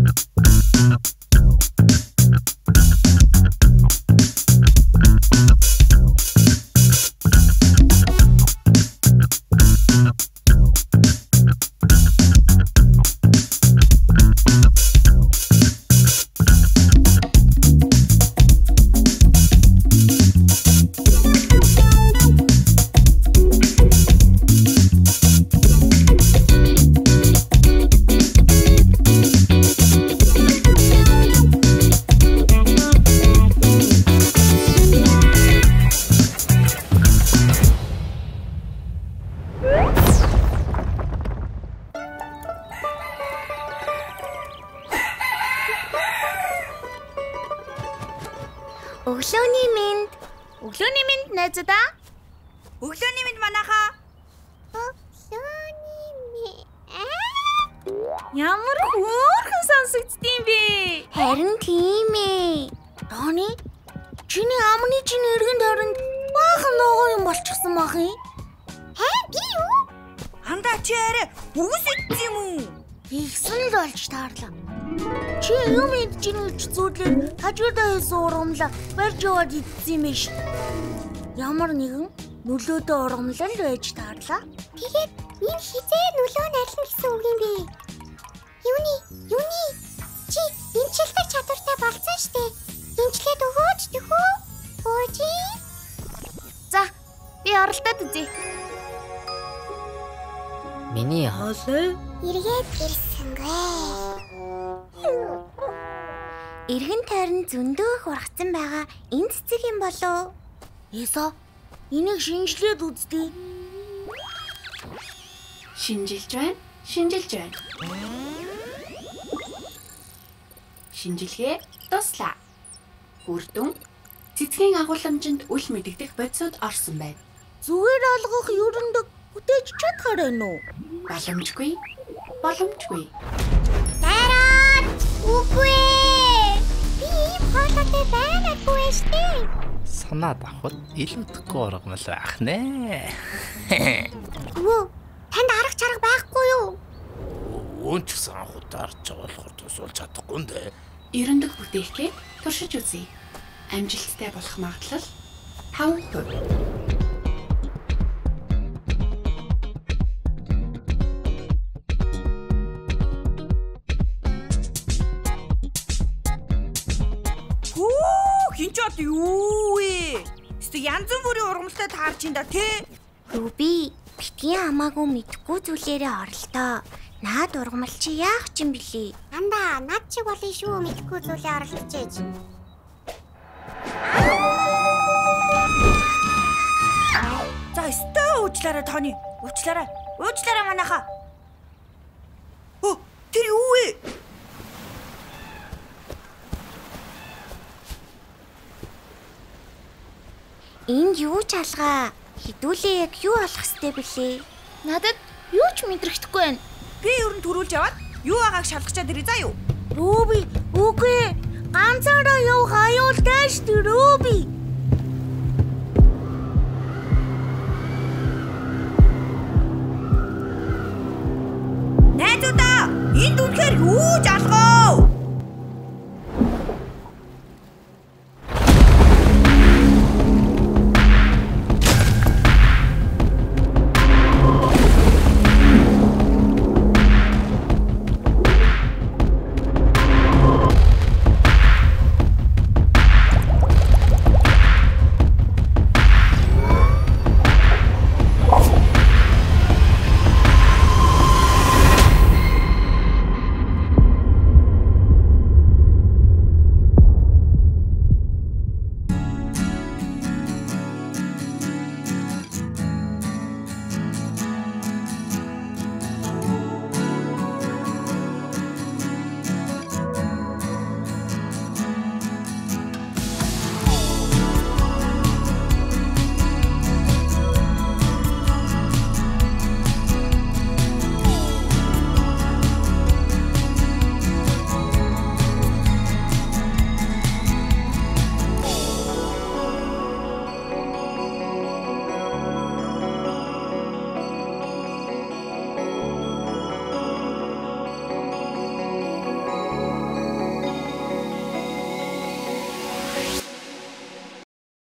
Өглөөний минь. Өглөөний минь найзуудаа. Өглөөний минь манайхаа. Өглөөний минь. Ямар хөөрхөн сонсогддtiin бэ? Харин тийм ээ. Тони, чиний амны чинь эргэн тойронд баахан ногоо юм болчихсон бах юм. Би юу? Андаа чи арай үгс идсэн юм уу? Ихсэн л болж таарлаа. Чи юм идэж инж зүудлээ хажуудаа хийсэн ургамлаа барьж яваад идсэн юм биш. Ямар нэгэн нөлөөдөө ургамлал байж таарлаа. Тэгээд энэ хизээ нөлөө нь аль нь гэсэн үг юм бэ? Юуны? Чи эмчилдэг чадвартай болсон штэ. Эмчлээд өгөөч тэхүү. Өөжи. За, би оролдоод үзье. Миний хоолой Эргээд ирсэнгүй. Эргэн тойрон зөндөөх ургацсан байгаа энэ цэцэг юм болов? Эсо, энийг шинжлээд үзтий. Шинжилж байна. Шинжилгээ дуслаа. Үрдүн цэцгийн агуулмжинд үл мэдэгдэх бодисууд орсон байна. Зүгээр алгах ерөндөг бүтээж чадхаар байна уу? Боломжгүй. Тараад! Үгүй! Би ийм хоолойтой байгаагүй штэ. санаад авахд илэмдэхгүй ургамал байх нэ. Өө, танд арга чарга байхгүй юу? Өөн ч гэсэн анхудаа арч байгаа болохоор тусуулж чадахгүй нэ. Ерөндөг бүтээхээ туршиж үзье. Амжилттай болох магадлал 5%. Хинчод юу вэ? Янз бүрийн ургамалтай таарч ин да тий. Руби, битгий хамаагүй мэдхгүй зүйлээрээ оролдоо. Наад ургамал чи яах ч юм бэлээ? Андаа, наад чи болно шүү мэдхгүй зүйлээ оролцож. За өстөө уучлаарай Тони. Уучлаарай манайхаа. Тэр юу вэ? Энд юу ч алгаа? Хідүүлээ яг юу болох ёстой бэлээ? Надад юу ч мэдрэгдэхгүй байна. Би ер нь төрүүлж яваад юу байгааг шалгачаад ирээ заа юу? Руби, үгүй. Ганцаараа явах аюултай шүү Руби. Найзуудаа, энд үнэхээр юу ч алгаа?